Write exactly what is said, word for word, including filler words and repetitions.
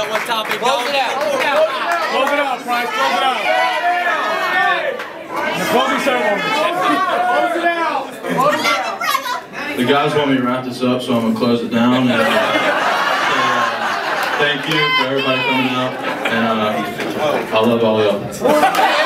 out what topic. Close it out. Close it out. Close it out, Price. Close it out. The closing ceremony. Close it out. Close it out. The guys want me to wrap this up, so I'm gonna close it down. And, uh, so, uh, thank you for everybody coming out, and uh, I love all y'all.